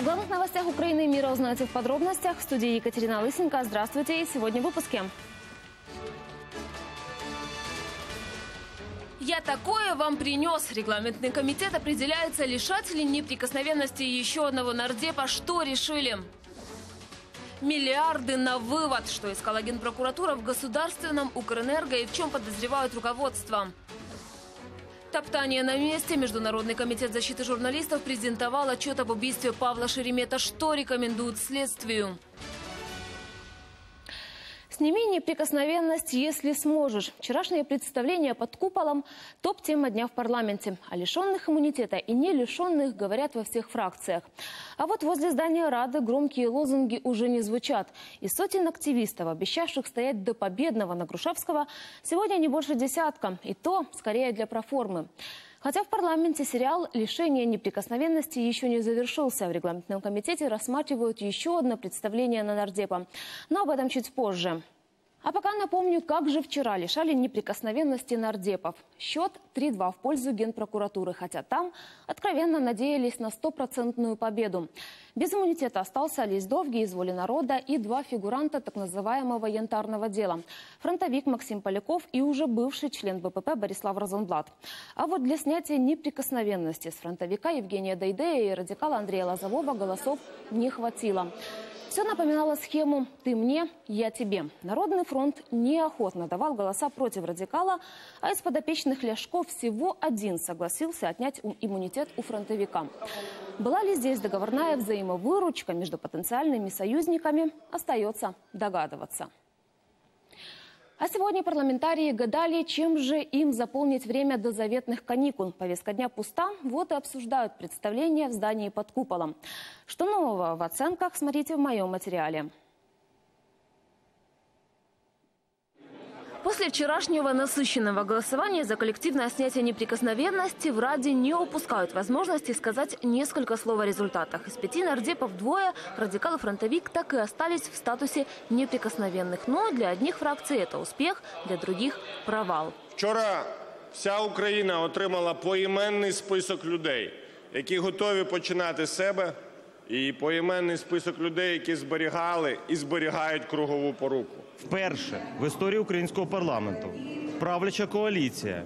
О главных новостях Украины и мира узнаете в подробностях. В студии Екатерина Лысенко. Здравствуйте. И сегодня в выпуске. Я такое вам принес. Регламентный комитет определяется, лишать ли неприкосновенности еще одного нардепа. Что решили? Миллиарды на вывод. Что искала Генпрокуратура в государственном Укрэнерго и в чем подозревают руководство? Топтание на месте. Международный комитет защиты журналистов презентовал отчет об убийстве Павла Шеремета. Что рекомендуют следствию? Сними неприкосновенность, если сможешь. Вчерашнее представление под куполом – топ-тема дня в парламенте. О лишенных иммунитета и не лишенных говорят во всех фракциях. А вот возле здания Рады громкие лозунги уже не звучат. И сотен активистов, обещавших стоять до победного на Грушевского, сегодня не больше десятка. И то скорее для проформы. Хотя в парламенте сериал «Лишение неприкосновенности» еще не завершился. В регламентном комитете рассматривают еще одно представление на нардепа. Но об этом чуть позже. А пока напомню, как же вчера лишали неприкосновенности нардепов. Счет 3-2 в пользу Генпрокуратуры, хотя там откровенно надеялись на 100% победу. Без иммунитета остался Олесь Довгий из «Воли народа» и два фигуранта так называемого янтарного дела. Фронтовик Максим Поляков и уже бывший член БПП Борислав Розенблат. А вот для снятия неприкосновенности с фронтовика Евгения Дейдея и радикала Андрея Лозового голосов не хватило. Все напоминало схему «ты мне, я тебе». Народный фронт неохотно давал голоса против радикала, а из подопечных Ляшко всего один согласился отнять иммунитет у фронтовика. Была ли здесь договорная взаимовыручка между потенциальными союзниками, остается догадываться. А сегодня парламентарии гадали, чем же им заполнить время до заветных каникул. Повестка дня пуста, вот и обсуждают представление в здании под куполом. Что нового в оценках, смотрите в моем материале. После вчерашнего насыщенного голосования за коллективное снятие неприкосновенности в Раде не упускают возможности сказать несколько слов о результатах. Из 5 нардепов двое, радикал и фронтовик, так и остались в статусе неприкосновенных. Но для одних фракций это успех, для других – провал. Вчора вся Україна отримала поіменний список людей, які готові починати з себе, і поіменний список людей, які зберігали і зберігають кругову поруку. Вперше в історії українського парламенту правляча коаліція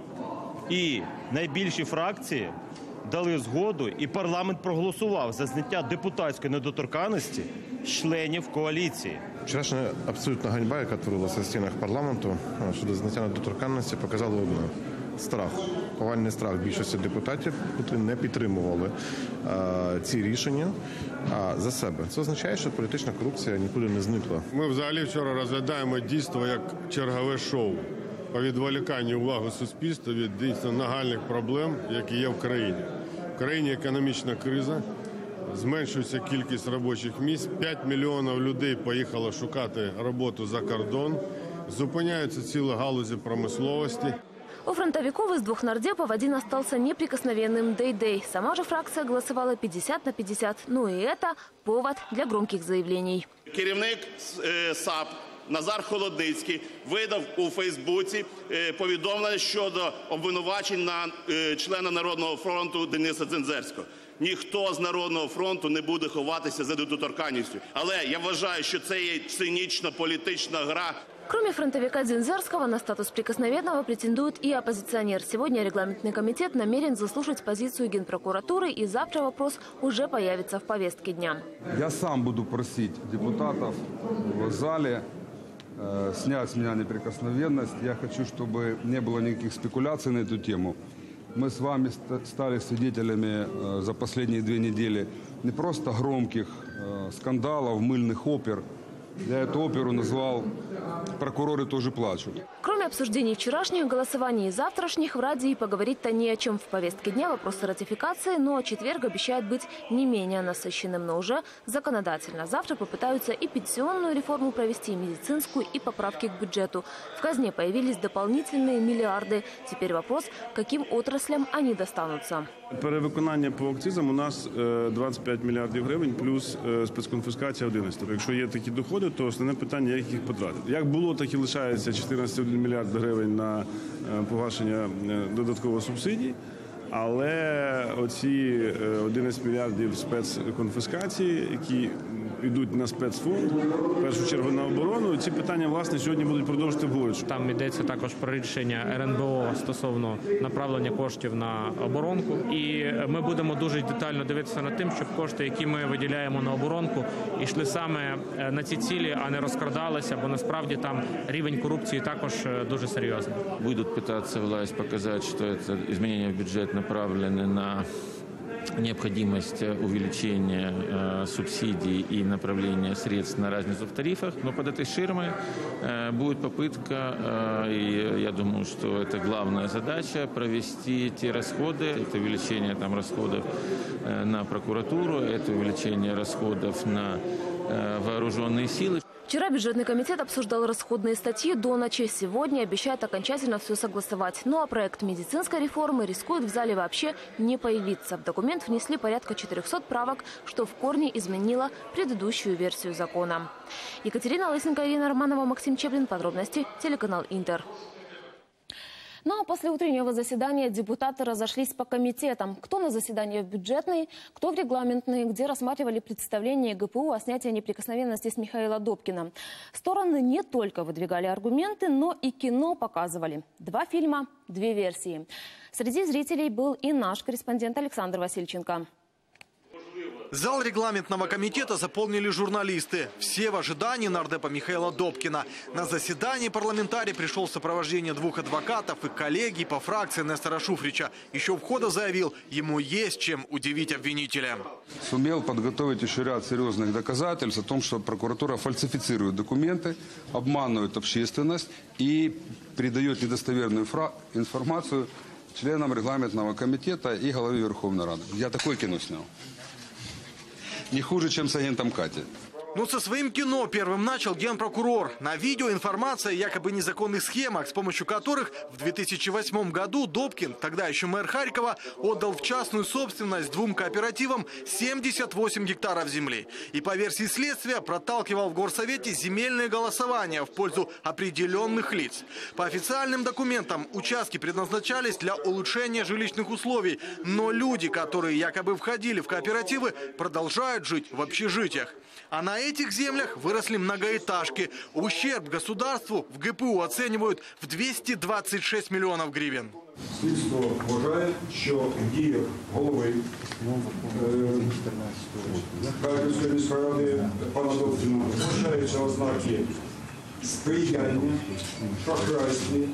і найбільші фракції дали згоду, і парламент проголосував за зняття депутатської недоторканності членів коаліції. Вчорашня абсолютна ганьба, яка творилася в стінах парламенту щодо зняття недоторканності, показала одне – страх. Повальний страх більшості депутатів, які не підтримували ці рішення за себе. Це означає, що політична корупція нікуди не зникла. Ми взагалі вчора розглядаємо дійство як чергове шоу по відволіканню уваги суспільства від дійсно нагальних проблем, які є в країні. В країні економічна криза, зменшується кількість робочих місць, 5 мільйонів людей поїхало шукати роботу за кордон, зупиняються цілі галузі промисловості. У фронтовиков из 2 нардепов один остался неприкосновенным – Дейдей. Сама же фракция голосовала 50/50. Ну и это повод для громких заявлений. Керівник САП Назар Холодницький видав у Фейсбуці повідомлення щодо обвинувачень на члена Народного фронту Дениса Дзензерського. Ніхто з Народного фронту не буде ховатися за недоторканністю. Але я вважаю, що це є цинічно-політична гра. Кроме фронтовика Дзензерского, на статус прикосновенного претендует и оппозиционер. Сегодня регламентный комитет намерен заслушать позицию Генпрокуратуры, и завтра вопрос уже появится в повестке дня. Я сам буду просить депутатов в зале снять с меня неприкосновенность. Я хочу, чтобы не было никаких спекуляций на эту тему. Мы с вами стали свидетелями за последние 2 недели не просто громких скандалов, мыльных опер. Я эту оперу назвал «Прокуроры тоже плачут». Кроме обсуждений вчерашних, голосований и завтрашних, в Раде и поговорить-то не о чем. В повестке дня вопросы ратификации, но четверг обещает быть не менее насыщенным, но уже законодательно. Завтра попытаются и пенсионную реформу провести, и медицинскую, и поправки к бюджету. В казне появились дополнительные миллиарды. Теперь вопрос, каким отраслям они достанутся. Перевиконання по акцизам у нас 25 мільярдів гривень плюс спецконфіскація 11. Якщо є такі доходи, то основне питання, як їх потратити. Як було, так і лишається 14,1 мільярд гривень на погашення додаткових субсидій. Але оці 11 мільярдів спецконфіскації, які йдуть на спецфонд, в першу чергу на оборону, ці питання, власне, сьогодні будуть продовжувати обговорювати. Там йдеться також про рішення РНБО стосовно направлення коштів на оборонку. І ми будемо дуже детально дивитися над тим, щоб кошти, які ми виділяємо на оборонку, йшли саме на ці цілі, а не розкрадалися, бо насправді там рівень корупції також дуже серйозний. Будут пытаться власть показать, что это изменения в бюджет направлены на необходимость увеличения субсидий и направления средств на разницу в тарифах. Но под этой ширмой будет попытка, и я думаю, что это главная задача, провести те расходы, это увеличение там расходов на прокуратуру, это увеличение расходов на вооруженные силы. Вчера бюджетный комитет обсуждал расходные статьи до ночи. Сегодня обещает окончательно все согласовать. Ну а проект медицинской реформы рискует в зале вообще не появиться. В документ внесли порядка 400 правок, что в корне изменило предыдущую версию закона. Екатерина Лысенко, Ирина Романова, Максим Чеплин. Подробности. Телеканал Интер. Ну а после утреннего заседания депутаты разошлись по комитетам. Кто на заседание в бюджетный, кто в регламентный, где рассматривали представление ГПУ о снятии неприкосновенности с Михаила Добкина. Стороны не только выдвигали аргументы, но и кино показывали. 2 фильма, 2 версии. Среди зрителей был и наш корреспондент Александр Васильченко. Зал регламентного комитета заполнили журналисты. Все в ожидании нардепа Михаила Добкина. На заседании парламентарий пришел в сопровождении 2 адвокатов и коллеги по фракции Нестора Шуфрича. Еще у входа заявил, ему есть чем удивить обвинителя. Сумел подготовить еще ряд серьезных доказательств о том, что прокуратура фальсифицирует документы, обманывает общественность и передает недостоверную информацию членам регламентного комитета и главе Верховной Рады. Я такое кино снял. Не хуже, чем с агентом Кати. Но со своим кино первым начал генпрокурор. На видео информация о якобы незаконных схемах, с помощью которых в 2008 году Добкин, тогда еще мэр Харькова, отдал в частную собственность 2 кооперативам 78 гектаров земли. И по версии следствия проталкивал в горсовете земельные голосования в пользу определенных лиц. По официальным документам участки предназначались для улучшения жилищных условий. Но люди, которые якобы входили в кооперативы, продолжают жить в общежитиях. А на этих землях выросли многоэтажки. Ущерб государству в ГПУ оценивают в 226 миллионов гривен. Слідство вважає, що в діях голови Харківської міської ради пана Добкіна вбачаються ознаки сприяння, шахрайстві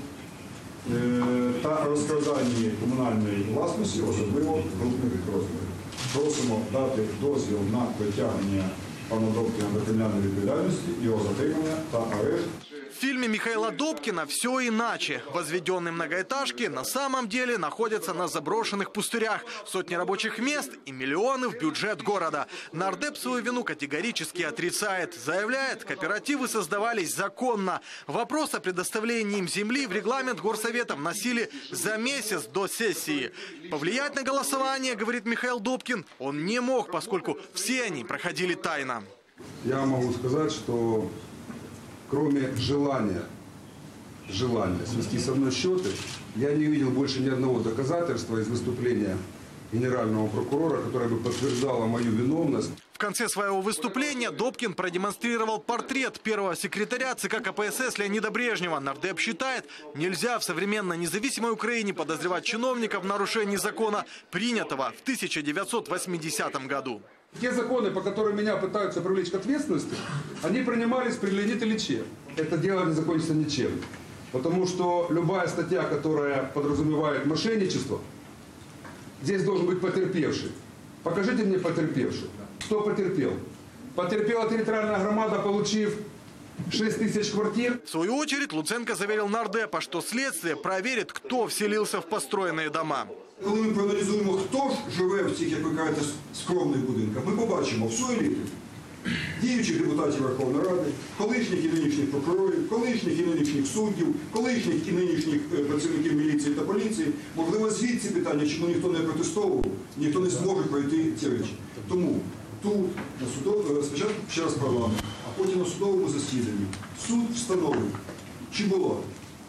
та розкрадання комунальної власності, особливо крупних розмірів. Просимо дати дозвіл на притягнення пана Добкина до кримінальної відповідальності, його затримання та арешт. В фильме Михаила Добкина все иначе. Возведенные многоэтажки на самом деле находятся на заброшенных пустырях. Сотни рабочих мест и миллионы в бюджет города. Нардеп свою вину категорически отрицает. Заявляет, кооперативы создавались законно. Вопрос о предоставлении им земли в регламент горсовета вносили за месяц до сессии. Повлиять на голосование, говорит Михаил Добкин, он не мог, поскольку все они проходили тайно. Я могу сказать, что кроме желания свести со мной счеты, я не видел больше ни одного доказательства из выступления генерального прокурора, которое бы подтверждало мою виновность. В конце своего выступления Добкин продемонстрировал портрет первого секретаря ЦК КПСС Леонида Брежнева. Нардеп считает, нельзя в современной независимой Украине подозревать чиновников в нарушении закона, принятого в 1980 году. Те законы, по которым меня пытаются привлечь к ответственности, они принимались при Леониде Ильиче. Это дело не закончится ничем. Потому что любая статья, которая подразумевает мошенничество, здесь должен быть потерпевший. Покажите мне потерпевший. Кто потерпел? Потерпела территориальная громада, получив 6 тысяч квартир. В свою очередь Луценко заверил нардепа, что следствие проверит, кто вселился в построенные дома. Коли ми проаналізуємо, хто ж живе в цих, як ви кажете, скромних будинках, ми побачимо всю еліту. Діючих депутатів Верховної Ради, колишніх і нинішніх прокурорів, колишніх і нинішніх суддів, колишніх і нинішніх працівників міліції та поліції. Можливо, звідси питання, чому ніхто не протестовував, ніхто не зможе пройти ці речі. Тому тут, спочатку ще раз парламент, а потім на судовому засіданні суд встановив, чи було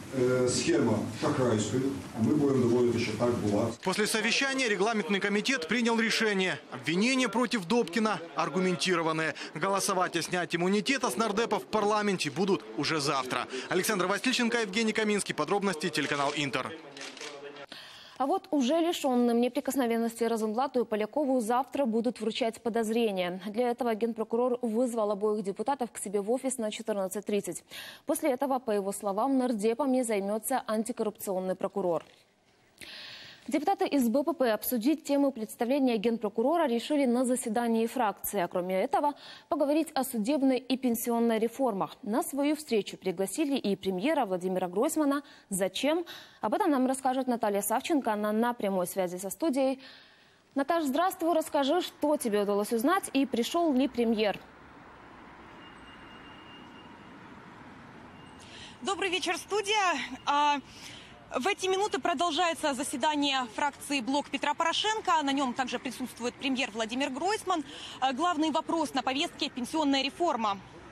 схема шахрайская. Мы будем доводить, что так было. После совещания регламентный комитет принял решение. Обвинения против Добкина аргументированные. Голосовать о снятии иммунитета с нардепа в парламенте будут уже завтра. Александр Васильченко, Евгений Каминский. Подробности телеканал Интер. А вот уже лишенным неприкосновенности Розенблату и Полякову завтра будут вручать подозрения. Для этого генпрокурор вызвал обоих депутатов к себе в офис на 14:30. После этого, по его словам, нардепами займется антикоррупционный прокурор. Депутаты из БПП обсудить тему представления генпрокурора решили на заседании фракции. А кроме этого, поговорить о судебной и пенсионной реформах. На свою встречу пригласили и премьера Владимира Гройсмана. Зачем? Об этом нам расскажет Наталья Савченко. Она на прямой связи со студией. Наташ, здравствуй. Расскажи, что тебе удалось узнать и пришел ли премьер? Добрый вечер, студия. В эти минуты продолжается заседание фракции «Блок Петра Порошенко». На нем также присутствует премьер Владимир Гройсман. Главный вопрос на повестке – пенсионная реформа.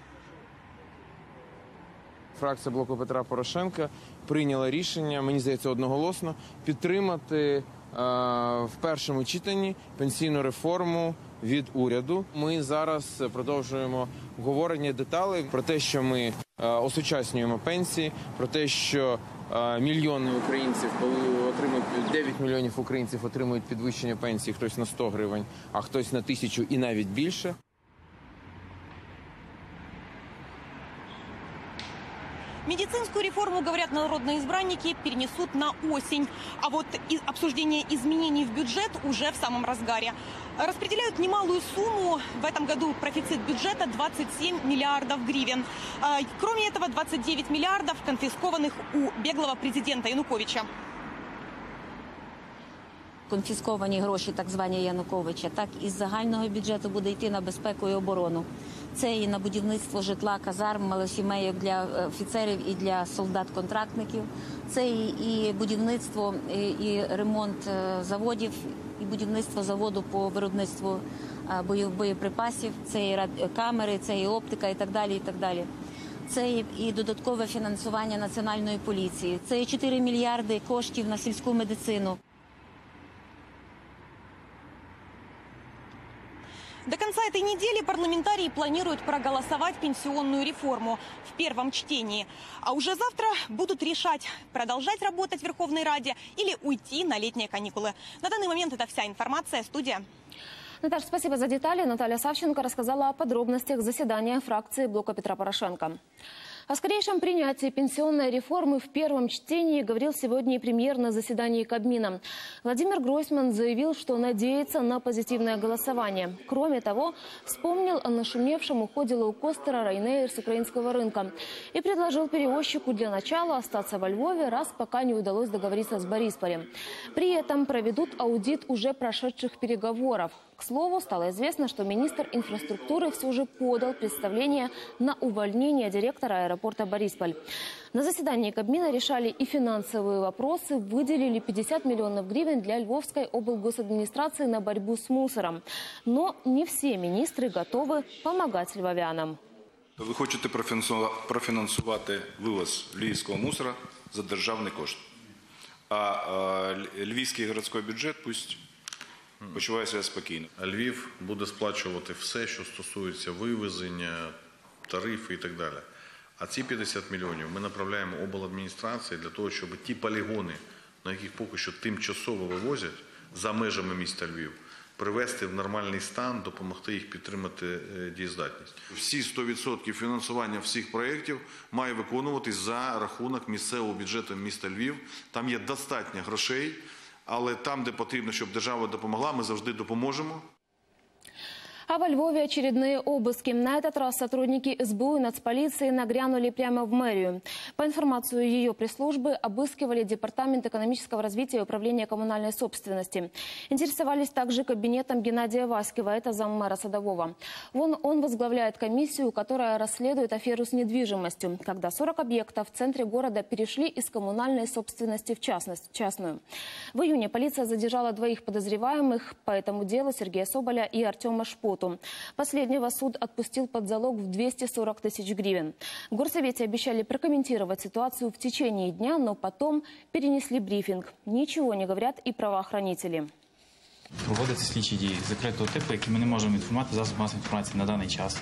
Фракція «Блоку Петра Порошенка» прийняла рішення, мені здається, одноголосно, підтримати в першому читанні пенсійну реформу від уряду. Ми зараз продовжуємо обговорення деталей про те, що ми осучаснюємо пенсії, про те, що мільйони українців отримують, 9 мільйонів українців отримують підвищення пенсії, хтось на 100 гривень, а хтось на 1000 і навіть більше. Медицинскую реформу, говорят народные избранники, перенесут на осень. А вот обсуждение изменений в бюджет уже в самом разгаре. Распределяют немалую сумму. В этом году профицит бюджета 27 миллиардов гривен. Кроме этого, 29 миллиардов конфискованных у беглого президента Януковича. Конфісковані гроші, так звані Януковича, так із загального бюджету буде йти на безпеку і оборону. Це і на будівництво житла, казарм, малосімейок для офіцерів і для солдат-контрактників. Це і будівництво, і ремонт заводів, і будівництво заводу по виробництву боєприпасів, це і камери, це і оптика і так далі, і так далі. Це і додаткове фінансування Національної поліції. Це і 4 мільярди коштів на сільську медицину. До конца этой недели парламентарии планируют проголосовать пенсионную реформу в первом чтении. А уже завтра будут решать, продолжать работать в Верховной Раде или уйти на летние каникулы. На данный момент это вся информация. Студия. Наташа, спасибо за детали. Наталья Савченко рассказала о подробностях заседания фракции блока Петра Порошенко. О скорейшем принятии пенсионной реформы в первом чтении говорил сегодня и премьер на заседании Кабмина. Владимир Гройсман заявил, что надеется на позитивное голосование. Кроме того, вспомнил о нашумевшем уходе лоукостера Ryanair с украинского рынка и предложил перевозчику для начала остаться во Львове, раз пока не удалось договориться с Борисполем. При этом проведут аудит уже прошедших переговоров. К слову, стало известно, что министр инфраструктуры все же подал представление на увольнение директора аэропорта Борисполь. На заседании Кабмина решали и финансовые вопросы, выделили 50 миллионов гривен для Львовской облгосадминистрации на борьбу с мусором. Но не все министры готовы помогать львовянам. Ви хочете профінансувати вивоз львівського мусора за державний кошт. А львівський городський бюджет пусть почуває себе спокійно. Львів буде сплачувати все, що стосується вивезення, тарифи і так далі. А ці 50 мільйонів ми направляємо обладміністрації для того, щоб ті полігони, на яких поки що тимчасово вивозять за межами міста Львів, привести в нормальний стан, допомогти їх підтримати дієздатність. Всі 100% фінансування всіх проєктів має виконуватись за рахунок місцевого бюджету міста Львів. Там є достатньо грошей, але там, де потрібно, щоб держава допомогла, ми завжди допоможемо. А во Львове очередные обыски. На этот раз сотрудники СБУ и нацполиции нагрянули прямо в мэрию. По информации ее пресс-службы, обыскивали Департамент экономического развития и управления коммунальной собственности. Интересовались также кабинетом Геннадия Васькова, это заммэра Садового. Он возглавляет комиссию, которая расследует аферу с недвижимостью, когда 40 объектов в центре города перешли из коммунальной собственности в частную. В июне полиция задержала 2 подозреваемых по этому делу, Сергея Соболя и Артема Шпота. субботу. Последнего суд отпустил под залог в 240 тысяч гривен. В горсовете обещали прокомментировать ситуацию в течение дня, но потом перенесли брифинг. Ничего не говорят и правоохранители. Проводяться слідчі дії закритого типу, які ми не можемо інформувати засоби масової інформації на даний час.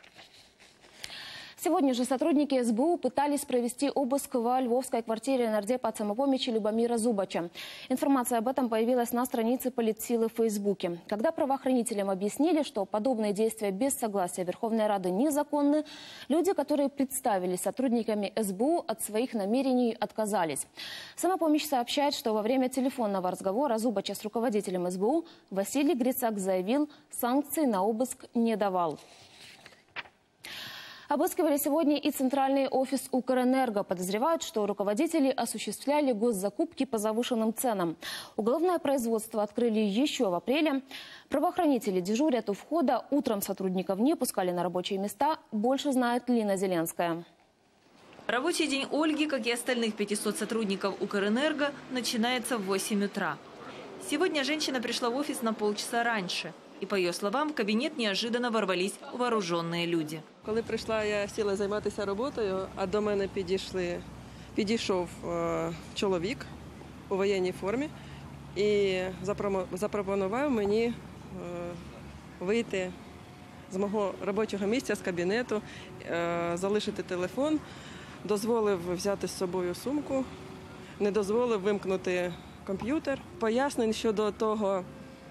Сегодня же сотрудники СБУ пытались провести обыск в львовской квартире нардепа самопомощи Любомира Зубача. Информация об этом появилась на странице политсилы в Фейсбуке. Когда правоохранителям объяснили, что подобные действия без согласия Верховной Рады незаконны, люди, которые представились сотрудниками СБУ, от своих намерений отказались. Самопомощь сообщает, что во время телефонного разговора Зубача с руководителем СБУ Василий Грицак заявил, санкций на обыск не давал. Обыскивали сегодня и центральный офис Укрэнерго. Подозревают, что руководители осуществляли госзакупки по завышенным ценам. Уголовное производство открыли еще в апреле. Правоохранители дежурят у входа. Утром сотрудников не пускали на рабочие места. Больше знает Лина Зеленская. Рабочий день Ольги, как и остальных 500 сотрудников Укрэнерго, начинается в 8 утра. Сегодня женщина пришла в офис на полчаса раньше. І, по її словам, в кабінет неожиданно ворвались вооружені люди. Коли прийшла, я сіла займатися роботою, а до мене підійшов чоловік у воєнній формі і запропонував мені вийти з мого робочого місця, з кабінету, залишити телефон, дозволив взяти з собою сумку, не дозволив вимкнути комп'ютер. Пояснень щодо того,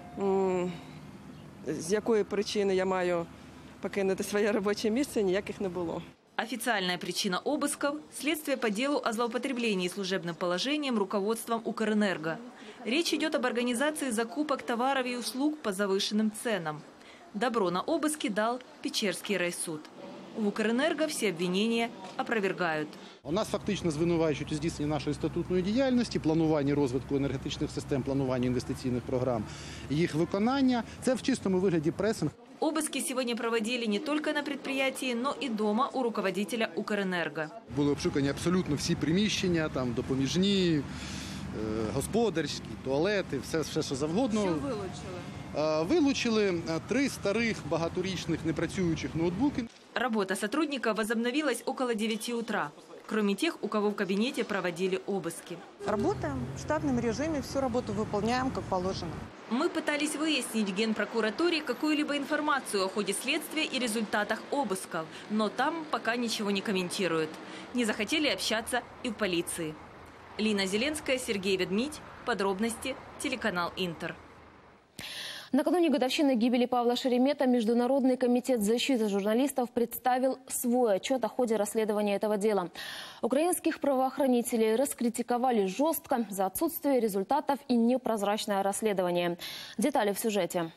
з якої причини я маю покинути своє робоче місце, ніяких не було. Официальная причина обысков – следствие по делу о злоупотреблении служебным положением руководством Укрэнерго. Речь идет об организации закупок товаров и услуг по завышенным ценам. Добро на обыски дал Печерский райсуд. В Укрэнерго всі обвинення опровергають. У нас фактично звинувачують у здійсненні нашої статутної діяльності, плануванні розвитку енергетичних систем, плануванні інвестиційних програм, їх виконання. Це в чистому вигляді пресинг. Обыски сегодня проводили не только на предприятии, но и дома у руководителя Укрэнерго. Були обшукані абсолютно всі приміщення, там допоміжні, господарські, туалети, все що завгодно. Що вилучили? Вилучили 3 старих багаторічних непрацюючих ноутбуки. Работа сотрудника возобновилась около 9 утра. Кроме тех, у кого в кабинете проводили обыски. Работаем в штатном режиме, всю работу выполняем, как положено. Мы пытались выяснить в Генпрокуратуре какую-либо информацию о ходе следствия и результатах обысков, но там пока ничего не комментируют. Не захотели общаться и в полиции. Лина Зеленская, Сергей Ведмидь. Подробности. Телеканал Интер. Накануне годовщины гибели Павла Шеремета Международный комитет защиты журналистов представил свой отчет о ходе расследования этого дела. Украинских правоохранителей раскритиковали жестко за отсутствие результатов и непрозрачное расследование. Детали в сюжете.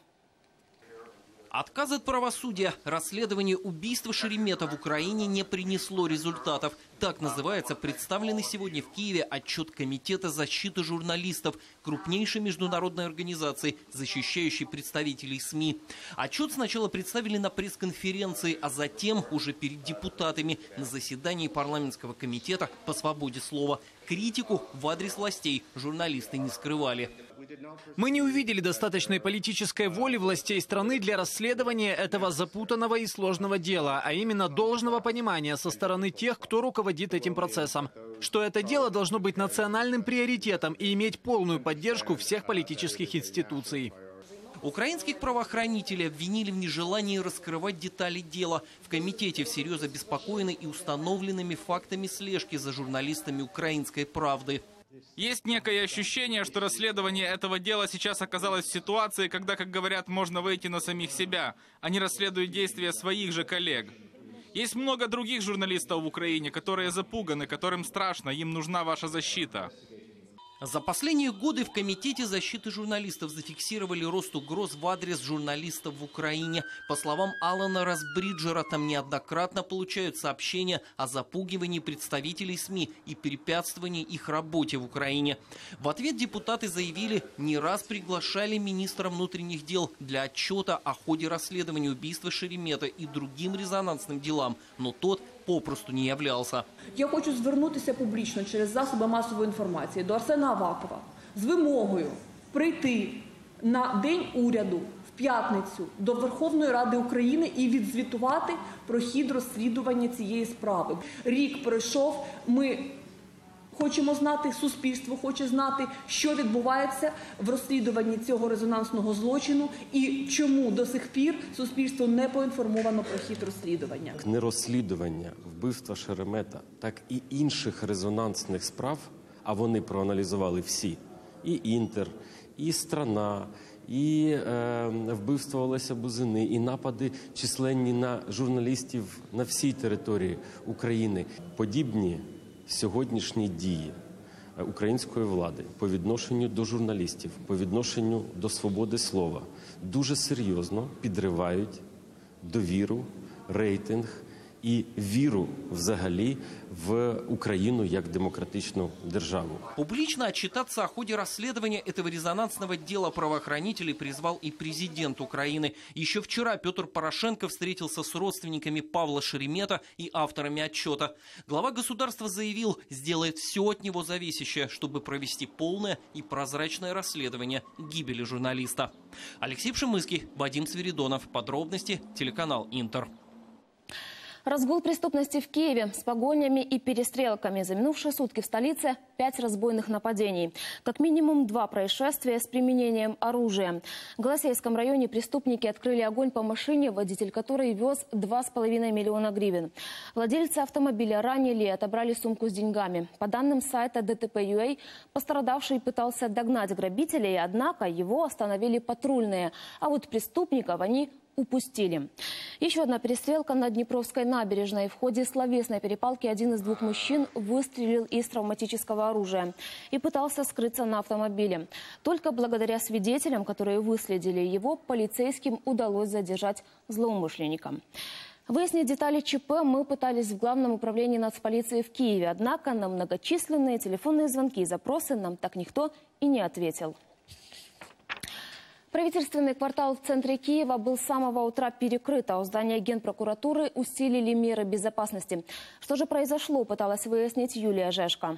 Отказ от правосудия. Расследование убийства Шеремета в Украине не принесло результатов. Так называется представленный сегодня в Киеве отчет Комитета защиты журналистов, крупнейшей международной организации, защищающей представителей СМИ. Отчет сначала представили на пресс-конференции, а затем уже перед депутатами на заседании парламентского комитета по свободе слова. Критику в адрес властей журналисты не скрывали. Мы не увидели достаточной политической воли властей страны для расследования этого запутанного и сложного дела, а именно должного понимания со стороны тех, кто руководит этим процессом, что это дело должно быть национальным приоритетом и иметь полную поддержку всех политических институций. Украинских правоохранителей обвинили в нежелании раскрывать детали дела. В комитете всерьез обеспокоены и установленными фактами слежки за журналистами «Украинской правды». Есть некое ощущение, что расследование этого дела сейчас оказалось в ситуации, когда, как говорят, можно выйти на самих себя. Они расследуют действия своих же коллег. Есть много других журналистов в Украине, которые запуганы, которым страшно, им нужна ваша защита. За последние годы в Комитете защиты журналистов зафиксировали рост угроз в адрес журналистов в Украине. По словам Алана Расбриджера, там неоднократно получают сообщения о запугивании представителей СМИ и препятствовании их работе в Украине. В ответ депутаты заявили, не раз приглашали министра внутренних дел для отчета о ходе расследования убийства Шеремета и другим резонансным делам, но тот попросту не являвся. Я хочу звернутися публічно через засоби масової інформації до Арсена Авакова з вимогою прийти на День уряду в п'ятницю до Верховної Ради України і відзвітувати про хід розслідування цієї справи. Рік пройшов, ми хочемо знати, суспільство хоче знати, що відбувається в розслідуванні цього резонансного злочину і чому до сих пір суспільство не поінформовано про хід розслідування. Не розслідування вбивства Шеремета, так і інших резонансних справ, а вони проаналізували всі, і «Інтер», і «Страна», і вбивство Олеся Бузини, і напади численні на журналістів на всій території України. Подібні сьогоднішні дії української влади по відношенню до журналістів, по відношенню до свободи слова дуже серйозно підривають довіру, рейтинг і віру взагалі в Украину як демократичную державу. Публично отчитаться о ходе расследования этого резонансного дела правоохранителей призвал и президент Украины. Еще вчера Петр Порошенко встретился с родственниками Павла Шеремета и авторами отчета. Глава государства заявил, сделает все от него зависящее, чтобы провести полное и прозрачное расследование гибели журналиста. Алексей Пшемыский, Вадим Свиридонов. Подробности телеканал «Интер». Разгул преступности в Киеве с погонями и перестрелками. За минувшие сутки в столице 5 разбойных нападений. Как минимум 2 происшествия с применением оружия. В Голосеевском районе преступники открыли огонь по машине, водитель которой вез 2,5 миллиона гривен. Владельцы автомобиля ранили и отобрали сумку с деньгами. По данным сайта DTP.ua, пострадавший пытался догнать грабителей, однако его остановили патрульные. А вот преступников они упустили. Еще одна перестрелка на Днепровской набережной. В ходе словесной перепалки один из 2 мужчин выстрелил из травматического оружия и пытался скрыться на автомобиле. Только благодаря свидетелям, которые выследили его, полицейским удалось задержать злоумышленника. Выяснить детали ЧП мы пытались в Главном управлении нацполиции в Киеве. Однако на многочисленные телефонные звонки и запросы нам так никто и не ответил. Правительственный квартал в центре Киева был с самого утра перекрыт, а у здания Генпрокуратуры усилили меры безопасности. Что же произошло, пыталась выяснить Юлия Жешко.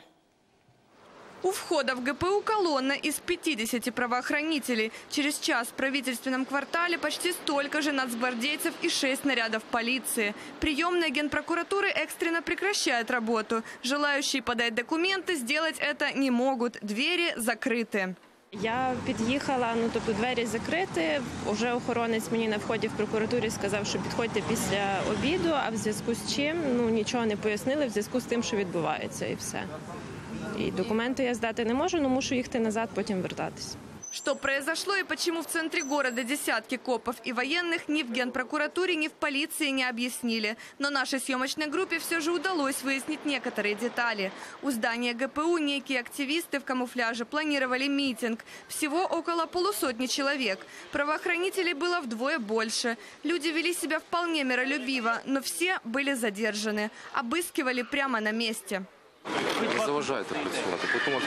У входа в ГПУ колонна из 50 правоохранителей. Через час в правительственном квартале почти столько же нацгвардейцев и 6 нарядов полиции. Приемная Генпрокуратуры экстренно прекращает работу. Желающие подать документы сделать это не могут. Двери закрыты. Я під'їхала, тобто двері закриті, вже охоронець мені на вході в прокуратурі сказав, що підходьте після обіду, а в зв'язку з чим, нічого не пояснили, в зв'язку з тим, що відбувається і все. І документи я здати не можу, але мушу їхати назад, потім вертатись. Что произошло и почему в центре города десятки копов и военных ни в Генпрокуратуре, ни в полиции не объяснили. Но нашей съемочной группе все же удалось выяснить некоторые детали. У здания ГПУ некие активисты в камуфляже планировали митинг. Всего около полусотни человек. Правоохранителей было вдвое больше. Люди вели себя вполне миролюбиво, но все были задержаны. Обыскивали прямо на месте. Не заважайте працювати, потім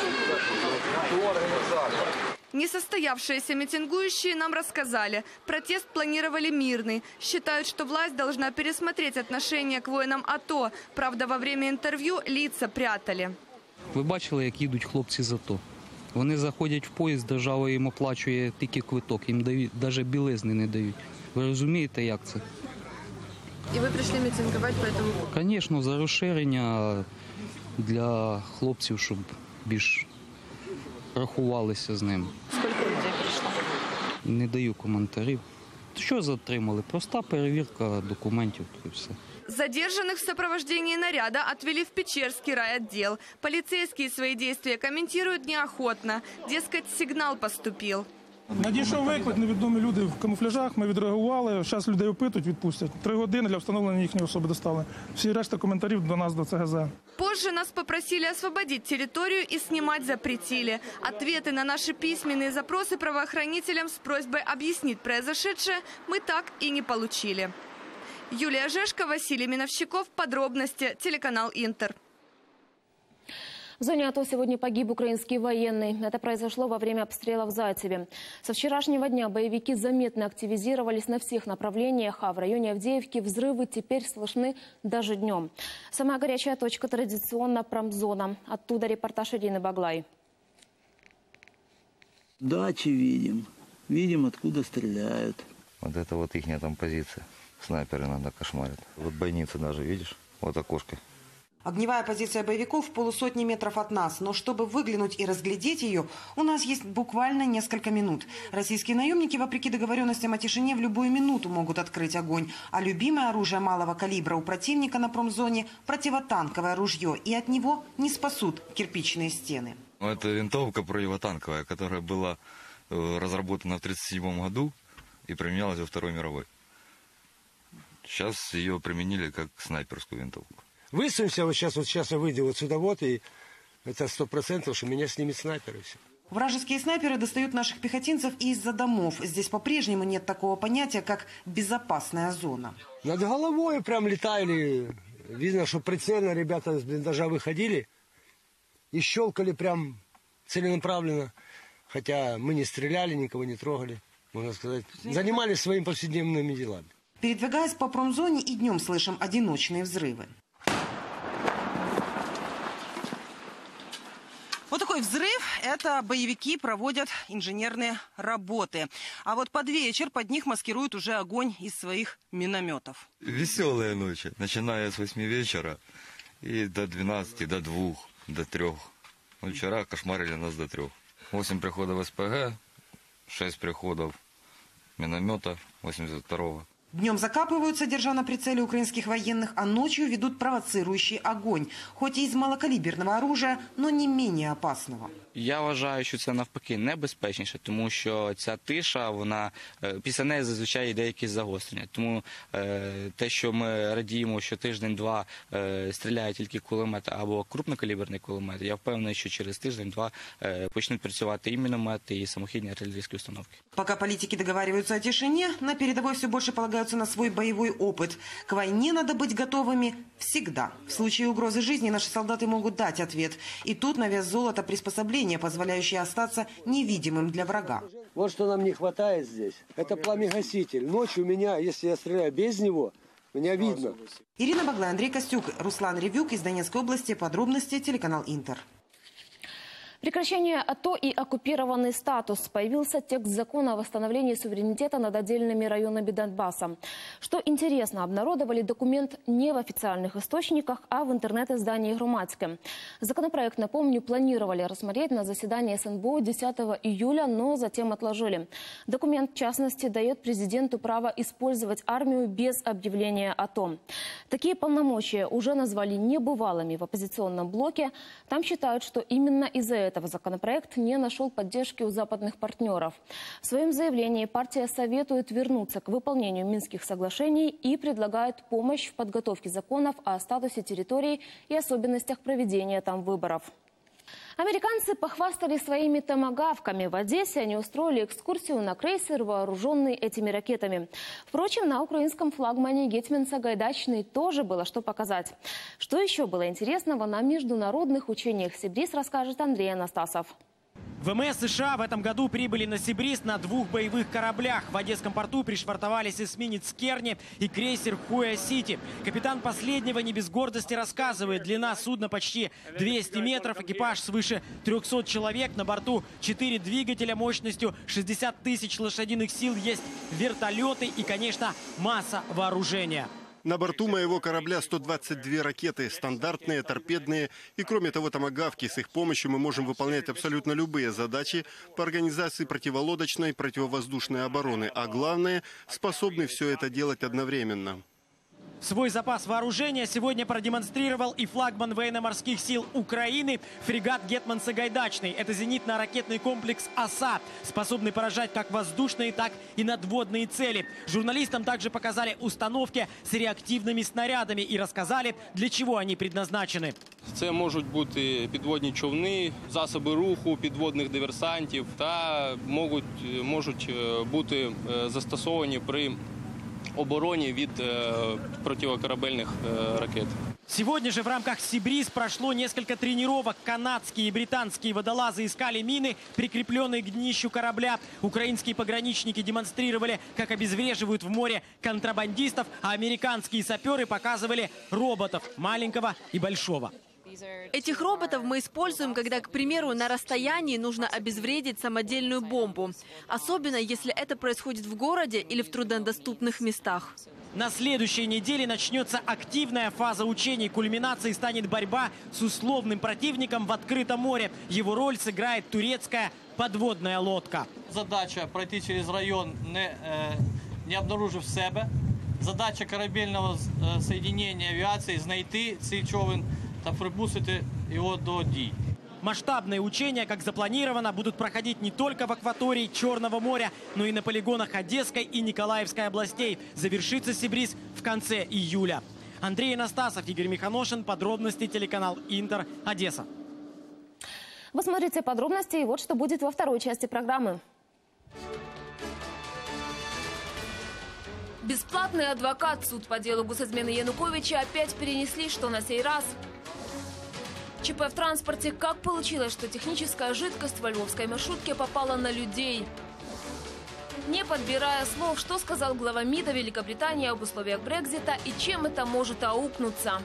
Несостоявшиеся митингующие нам рассказали, протест планировали мирный. Считают, что власть должна пересмотреть отношение к воинам АТО. Правда, во время интервью лица прятали. Ви бачили, як їдуть хлопці з АТО? Вони заходять в поїзд, держава їм оплачує тільки квиток, їм дають, навіть білизни не дають. Ви розумієте, як це? І ви прийшли мітингувати по цьому? Звісно, за розширення для хлопців, щоб більш рахувалися з ним. Скільки людей прийшло? Не даю коментарів. Що затримали? Проста перевірка документів і все. Задержанных в сопровождении наряда отвели в Печерский райотдел. Полицейские свои действия комментируют неохотно. Дескать, сигнал поступил. Надійшов виклик, невідомі люди в камуфляжах, ми відреагували, зараз людей опитують, відпустять. 3 години для встановлення їхньої особи доставили. Всі решта коментарів до нас, до ЦГЗ. Позже нас попросили освободить территорию и снимать запретили. Ответы на наши письменные запросы правоохранителям с просьбой объяснить произошедшее мы так и не получили. Юлия Жешко, Василий Миновщиков. Подробности. Телеканал «Интер». В зоне АТО сегодня погиб украинский военный. Это произошло во время обстрела в Зайцеве. Со вчерашнего дня боевики заметно активизировались на всех направлениях, а в районе Авдеевки взрывы теперь слышны даже днем. Самая горячая точка традиционно промзона. Оттуда репортаж Ирины Баглай. Дачи видим. видим, откуда стреляют. Вот это вот ихняя там позиция. Снайперы иногда кошмарят. Вот бойницы даже, видишь? Вот окошко. Огневая позиция боевиков в полусотни метров от нас. Но чтобы выглянуть и разглядеть ее, у нас есть буквально несколько минут. Российские наемники, вопреки договоренностям о тишине, в любую минуту могут открыть огонь. А любимое оружие малого калибра у противника на промзоне – противотанковое ружье. И от него не спасут кирпичные стены. Это винтовка противотанковая, которая была разработана в 1937 году и применялась во Второй мировой. Сейчас ее применили как снайперскую винтовку. Высунемся вот сейчас я выйду вот сюда вот, и это 100%, что меня снимет снайпер и все. Вражеские снайперы достают наших пехотинцев и из-за домов. Здесь по-прежнему нет такого понятия, как безопасная зона. Над головой прям летали. Видно, что прицельно ребята с блиндажа выходили и щелкали прям целенаправленно. Хотя мы не стреляли, никого не трогали, можно сказать. Занимались своими повседневными делами. Передвигаясь по промзоне, и днем слышим одиночные взрывы. Вот такой взрыв – это боевики проводят инженерные работы. А вот под вечер под них маскируют уже огонь из своих минометов. Веселые ночи, начиная с 8 вечера и до 12, до 2, до 3. Ну, вчера кошмарили нас до 3. 8 приходов СПГ, 6 приходов миномета 82-го. Днем закапываются, держа на прицеле украинских военных, а ночью ведут провоцирующий огонь. Хоть и из малокаліберного оружия, но не менее опасного. Я вважаю, що це навпаки небезпечніше, тому що ця тиша, вона після неї зазвичай йде якісь загострення. Тому те, що ми радіємо, що тиждень-два стріляють тільки кулемети або крупнокаліберний кулемет, я впевнений, що через тиждень-два почнуть працювати і міномети, і самохідні артилерійські установки. Пока политики договариваются о тишине, на передовой все больше полагаются на свой боевой опыт. К войне надо быть готовыми всегда. В случае угрозы жизни наши солдаты могут дать ответ. И тут на вес золота приспособление, позволяющее остаться невидимым для врага. Вот что нам не хватает здесь. Это пламегаситель. Ночью меня, если я стреляю без него, меня видно. Ирина Баглай, Андрей Костюк, Руслан Ревюк из Донецкой области. Подробности телеканал Интер. Прекращение АТО и оккупированный статус. Появился текст закона о восстановлении суверенитета над отдельными районами Донбасса. Что интересно, обнародовали документ не в официальных источниках, а в интернет-издании «Громадське». Законопроект, напомню, планировали рассмотреть на заседании СНБО 10 июля, но затем отложили. Документ, в частности, дает президенту право использовать армию без объявления АТО. Такие полномочия уже назвали небывалыми в оппозиционном блоке. Там считают, что именно из-за этого законопроект не нашел поддержки у западных партнеров. В своем заявлении партия советует вернуться к выполнению Минских соглашений и предлагает помощь в подготовке законов о статусе территорий и особенностях проведения там выборов. Американцы похвастали своими томагавками. В Одессе они устроили экскурсию на крейсер, вооруженный этими ракетами. Впрочем, на украинском флагмане Гетман Сагайдачный тоже было что показать. Что еще было интересного на международных учениях «Сибрис», расскажет Андрей Анастасов. ВМС США в этом году прибыли на Сибрис на 2 боевых кораблях. В Одесском порту пришвартовались эсминец «Керни» и крейсер «Хуя-Сити». Капитан последнего не без гордости рассказывает, длина судна почти 200 метров, экипаж свыше 300 человек. На борту 4 двигателя мощностью 60 тысяч лошадиных сил, есть вертолеты и, конечно, масса вооружения. На борту моего корабля 122 ракеты, стандартные, торпедные. И кроме того, томагавки. С их помощью мы можем выполнять абсолютно любые задачи по организации противолодочной, противовоздушной обороны. А главное, способны все это делать одновременно. Свой запас вооружения сегодня продемонстрировал и флагман военно-морских сил Украины фрегат «Гетман Сагайдачный». Это зенитно-ракетный комплекс «Оса», способный поражать как воздушные, так и надводные цели. Журналистам также показали установки с реактивными снарядами и рассказали, для чего они предназначены. Це можуть бути підводні човни, засоби руху, підводних диверсантів та можуть бути застосовані при обороне від противокорабельных ракет. Сегодня же в рамках «Сибрис» прошло несколько тренировок. Канадские и британские водолазы искали мины, прикрепленные к днищу корабля. Украинские пограничники демонстрировали, как обезвреживают в море контрабандистов, а американские саперы показывали роботов маленького и большого. Этих роботов мы используем, когда, к примеру, на расстоянии нужно обезвредить самодельную бомбу. Особенно, если это происходит в городе или в труднодоступных местах. На следующей неделе начнется активная фаза учений. Кульминацией станет борьба с условным противником в открытом море. Его роль сыграет турецкая подводная лодка. Задача пройти через район, не обнаружив себе. Задача корабельного соединення авіації знайти цей човен та припустити його до дій. Масштабные учения, как запланировано, будут проходить не только в акватории Черного моря, но и на полигонах Одесской и Николаевской областей. Завершится Сибрис в конце июля. Андрей Анастасов, Игорь Миханошин. Подробности телеканал Интер, Одесса. Вы смотрите подробности, и вот что будет во второй части программы. Бесплатный адвокат. Суд по делу госизмены Януковича опять перенесли, что на сей раз. ЧП в транспорте. Как получилось, что техническая жидкость во львовской маршрутке попала на людей? Не подбирая слов, что сказал глава МИДа Великобритании об условиях Брексита и чем это может аукнуться?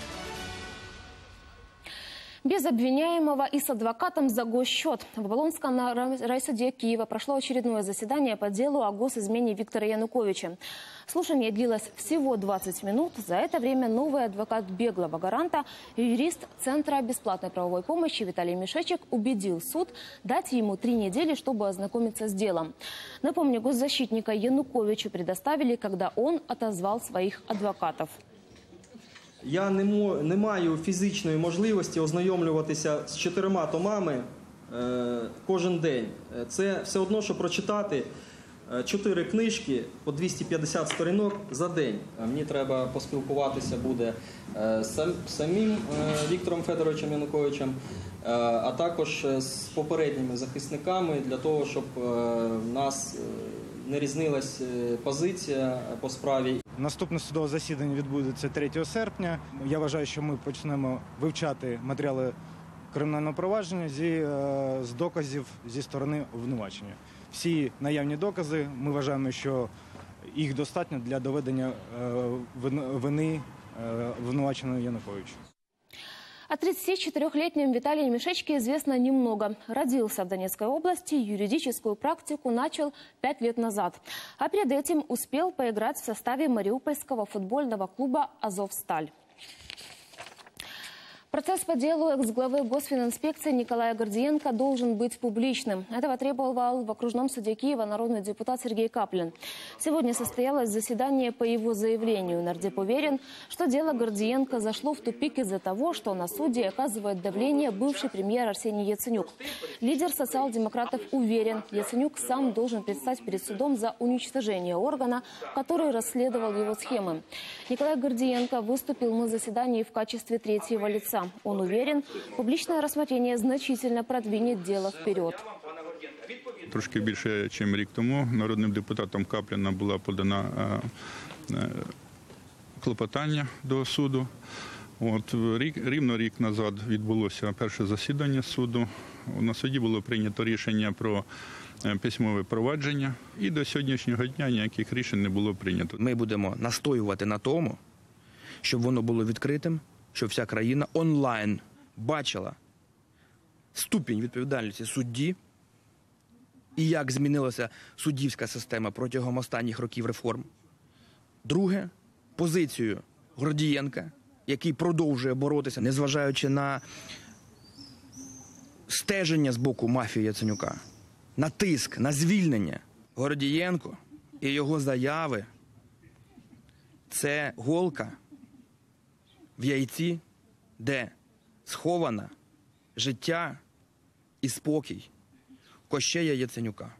Без обвиняемого и с адвокатом за госсчет. В Оболонском райсуде Киева прошло очередное заседание по делу о госизмене Виктора Януковича. Слушание длилось всего 20 минут. За это время новый адвокат беглого гаранта и юрист Центра бесплатной правовой помощи Виталий Мишечек убедил суд дать ему 3 недели, чтобы ознакомиться с делом. Напомню, госзащитника Януковичу предоставили, когда он отозвал своих адвокатов. Я не маю фізичної можливості ознайомлюватися з 4 томами кожен день. Це все одно, що прочитати 4 книжки по 250 сторінок за день. Мені треба поспілкуватися буде з самим Віктором Федоровичем Януковичем, а також з попередніми захисниками для того, щоб в нас не різнилась позиція по справі. Наступне судове засідання відбудеться 3 серпня. Я вважаю, що ми почнемо вивчати матеріали кримінального провадження з доказів зі сторони обвинувачення. Всі наявні докази, ми вважаємо, що їх достатньо для доведення вини обвинуваченого Януковича. О 34-летнем Виталии Мишечке известно немного. Родился в Донецкой области, юридическую практику начал 5 лет назад. А перед этим успел поиграть в составе мариупольского футбольного клуба «Азовсталь». Процесс по делу экс-главы Госфининспекции Николая Гордиенко должен быть публичным. Этого требовал в окружном суде Киева народный депутат Сергей Каплин. Сегодня состоялось заседание по его заявлению. Нардеп уверен, что дело Гордиенко зашло в тупик из-за того, что на суде оказывает давление бывший премьер Арсений Яценюк. Лидер социал-демократов уверен, Яценюк сам должен предстать перед судом за уничтожение органа, который расследовал его схемы. Николай Гордиенко выступил на заседании в качестве 3-го лица. Он уверен, публичное рассмотрение значительно продвинет дело вперед. Трошки більше, ніж рік тому, народним депутатом Капліна була подана клопотання до суду. Рівно рік назад відбулося перше засідання суду. На суді було прийнято рішення про письмове провадження. І до сьогоднішнього дня ніяких рішень не було прийнято. Ми будемо настоювати на тому, щоб воно було відкритим, щоб вся країна онлайн бачила ступінь відповідальності судді і як змінилася суддівська система протягом останніх років реформ. Друге, позицію Гордієнка, який продовжує боротися, незважаючи на стеження з боку мафії Яценюка, на тиск, на звільнення. Гордієнко і його заяви – це голка в яйці, де сховано життя и спокій Кощея Яценюка.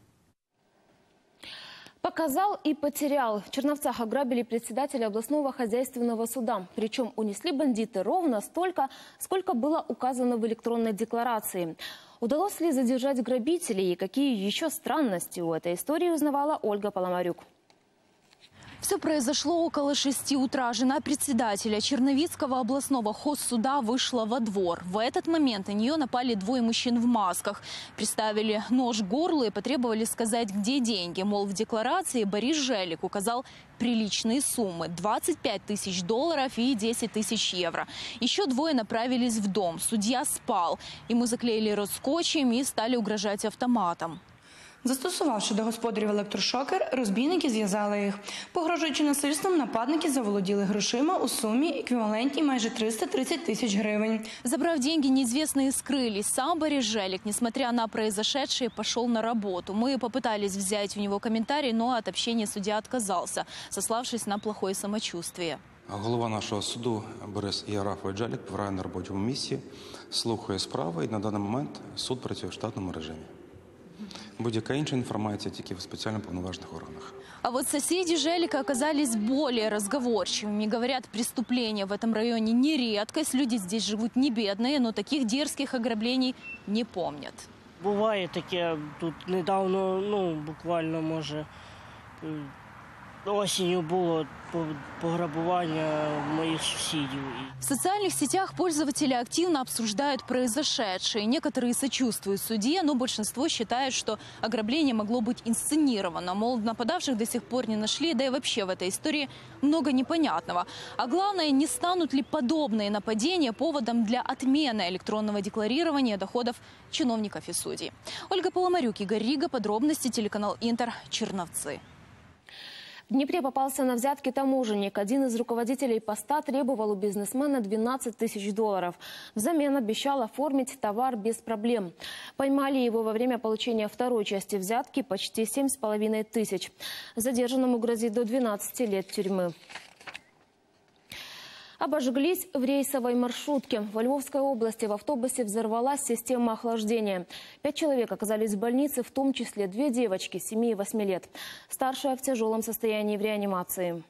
Показал и потерял. В Черновцах ограбили председателя областного хозяйственного суда. Причем унесли бандиты ровно столько, сколько было указано в электронной декларации. Удалось ли задержать грабителей и какие еще странности у этой истории, узнавала Ольга Поломарюк. В Все произошло около 6 утра. Жена председателя Черновицкого областного хозсуда вышла во двор. В этот момент на нее напали двое мужчин в масках. Приставили нож к горлу и потребовали сказать, где деньги. Мол, в декларации Борис Желик указал приличные суммы – 25 тысяч долларов и 10 тысяч евро. Еще двое направились в дом. Судья спал. Ему заклеили рот скотчем и стали угрожать автоматом. Застосувавши до господарів електрошокер, розбійники зв'язали їх. Погрожуючи насильством, нападники заволоділи грошима у сумі еквівалентній майже 330 тисяч гривень. Забрав деньги, неизвестные скрылись. Сам Борис Желик, несмотря на произошедшее, пошел на работу. Мы попытались взять у него комментарий, но от общения судья отказался, сославшись на плохое самочувствие. Голова нашого суду Борис Єрафович Желик побуває на робочому місці, слухає справи і на даний момент суд працює в штатному режимі. Будь-яка інша інформація тільки в спеціально повноважених органах. А вот соседи Желика оказались более разговорчивыми. Говорят, преступления в этом районе не редкость. Люди здесь живут не бедные, но таких дерзких ограблений не помнят. Буває таке, тут недавно, буквально, може, осенью было пограбування моих сусідів. В социальных сетях пользователи активно обсуждают произошедшее. Некоторые сочувствуют судье, но большинство считает, что ограбление могло быть инсценировано. Мол, нападавших до сих пор не нашли, да и вообще в этой истории много непонятного. А главное, не станут ли подобные нападения поводом для отмены электронного декларирования доходов чиновников и судей. Ольга Поломарюк, Игорь Рига, подробности, телеканал Интер, Черновцы. В Днепре попался на взятки таможенник. Один из руководителей поста требовал у бизнесмена 12 тысяч долларов. Взамен обещал оформить товар без проблем. Поймали его во время получения второй части взятки почти 7,5 тысяч. Задержанному грозит до 12 лет тюрьмы. Обожглись в рейсовой маршрутке. В Львовской области в автобусе взорвалась система охлаждения. 5 человек оказались в больнице, в том числе 2 девочки 7 и 8 лет. Старшая в тяжелом состоянии в реанимации.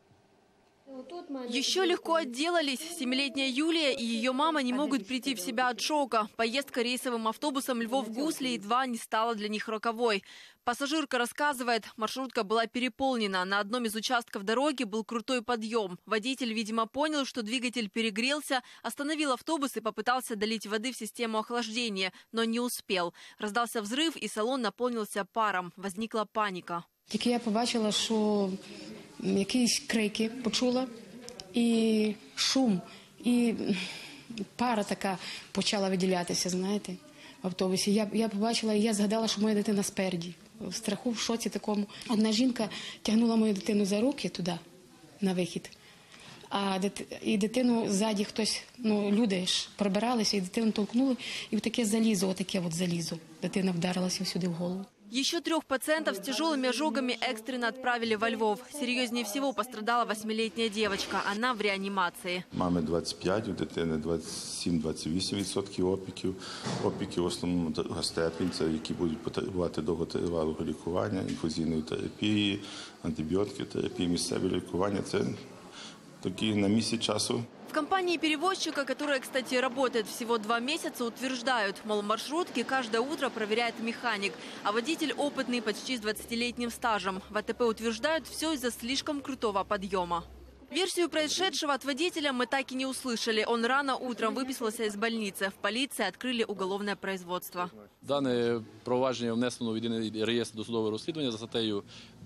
Еще легко отделались. 7-летняя Юлия и ее мама не могут прийти в себя от шока. Поездка рейсовым автобусом Львов-Гусли едва не стала для них роковой. Пассажирка рассказывает, маршрутка была переполнена. На одном из участков дороги был крутой подъем. Водитель, видимо, понял, что двигатель перегрелся, остановил автобус и попытался долить воды в систему охлаждения, но не успел. Раздался взрыв, и салон наполнился паром. Возникла паника. Тільки я побачила, що якісь крики почула, і шум, і пара така почала виділятися, знаєте, в автобусі. Я побачила, і я згадала, що моя дитина спереді. В страху, в шоці такому. Одна жінка тягнула мою дитину за руки туди, на вихід. І дитину ззаді хтось, люди ж пробиралися, і дитину толкнули, і таке залізо, отаке от залізо. Дитина вдарилася сюди в голову. Еще 3 пациентов с тяжелыми ожогами экстренно отправили во Львов. Серьезнее всего пострадала 8-летняя девочка. Она в реанимации. Мами 25, у дитини 27-28% опіків. Опіки в основному гострі, це які будуть потребувати довготривалого лікування, інфузійної терапії, антибіотики, терапії, місцеві лікування. Це такі на місяць часу. В компании перевозчика, которая, кстати, работает всего 2 месяца, утверждают, мол, маршрутки каждое утро проверяет механик, а водитель опытный, почти с 20-летним стажем. В АТП утверждают, все из-за слишком крутого подъема. Версию происшедшего от водителя мы так и не услышали. Он рано утром выписался из больницы. В полиции открыли уголовное производство. Дане провадження внесено в єдиний реєстр досудового розслідування за статтею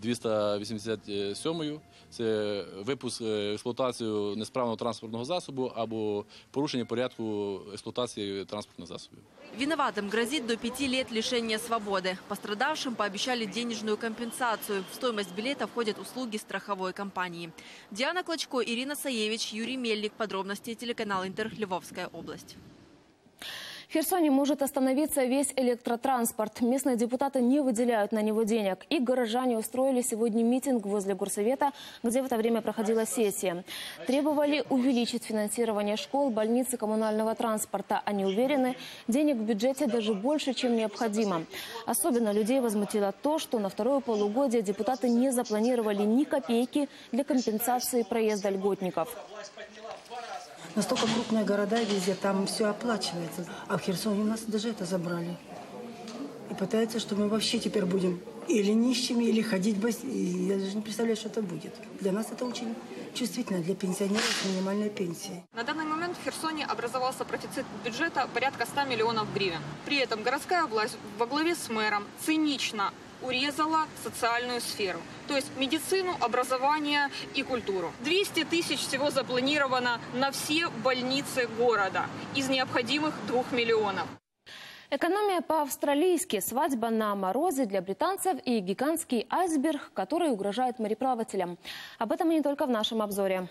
287. Це випуск в експлуатацію несправного транспортного засобу або порушення порядку експлуатації транспортних засобів. Виноватым грозит до 5 лет лишения свободы. Пострадавшим пообещали денежную компенсацию. В стоимость билета входят услуги страховой компании. Диана Клочко, Ирина Саевич, Юрий Мельник. Подробности, телеканал Интер, Львовская область. В Херсоне может остановиться весь электротранспорт. Местные депутаты не выделяют на него денег. И горожане устроили сегодня митинг возле горсовета, где в это время проходила сессия. Требовали увеличить финансирование школ, больниц и коммунального транспорта. Они уверены, денег в бюджете даже больше, чем необходимо. Особенно людей возмутило то, что на второе полугодие депутаты не запланировали ни копейки для компенсации проезда льготников. Настолько крупные города везде, там все оплачивается. А в Херсоне у нас даже это забрали. и пытаются, что мы вообще теперь будем или нищими, или ходить я даже не представляю, что это будет. Для нас это очень чувствительно, для пенсионеров с минимальной пенсией. На данный момент в Херсоне образовался профицит бюджета порядка 100 миллионов гривен. При этом городская власть во главе с мэром цинично урезала социальную сферу, то есть медицину, образование и культуру. 200 тысяч всего запланировано на все больницы города из необходимых 2 миллионов. Экономия по-австралийски, свадьба на морозе для британцев и гигантский айсберг, который угрожает мореплавателям. Об этом и не только в нашем обзоре.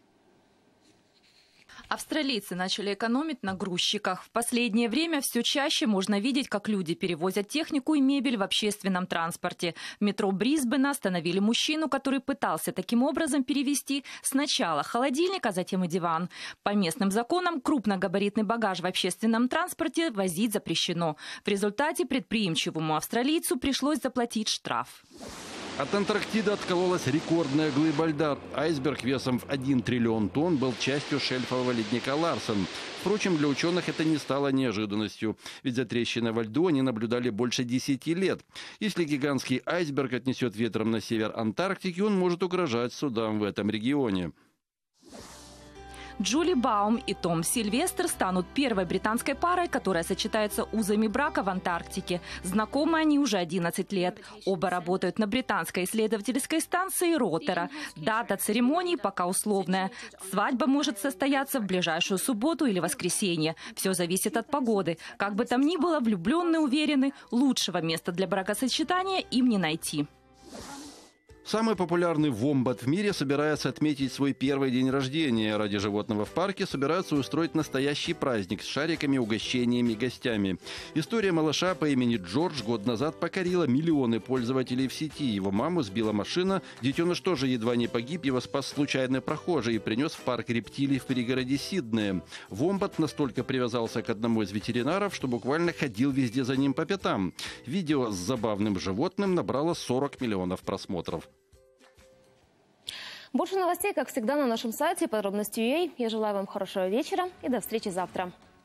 Австралийцы начали экономить на грузчиках. В последнее время все чаще можно видеть, как люди перевозят технику и мебель в общественном транспорте. В метро Брисбена остановили мужчину, который пытался таким образом перевезти сначала холодильник, а затем и диван. По местным законам крупногабаритный багаж в общественном транспорте возить запрещено. В результате предприимчивому австралийцу пришлось заплатить штраф. От Антарктиды откололась рекордная глыба льда. Айсберг весом в 1 триллион тонн был частью шельфового ледника Ларсен. Впрочем, для ученых это не стало неожиданностью. Ведь за трещиной во льду они наблюдали больше 10 лет. Если гигантский айсберг отнесет ветром на север Антарктики, он может угрожать судам в этом регионе. Джули Баум и Том Сильвестр станут первой британской парой, которая сочетается узами брака в Антарктике. Знакомы они уже 11 лет. Оба работают на британской исследовательской станции Ротера. Дата церемонии пока условная. Свадьба может состояться в ближайшую субботу или воскресенье. Все зависит от погоды. Как бы там ни было, влюбленные уверены, лучшего места для бракосочетания им не найти. Самый популярный вомбат в мире собирается отметить свой первый день рождения. Ради животного в парке собираются устроить настоящий праздник с шариками, угощениями и гостями. История малыша по имени Джордж год назад покорила миллионы пользователей в сети. Его маму сбила машина. Детеныш тоже едва не погиб. Его спас случайный прохожий и принес в парк рептилий в пригороде Сиднея. Вомбат настолько привязался к одному из ветеринаров, что буквально ходил везде за ним по пятам. Видео с забавным животным набрало 40 миллионов просмотров. Больше новостей, как всегда, на нашем сайте подробности.ua. Я желаю вам хорошего вечера и до встречи завтра.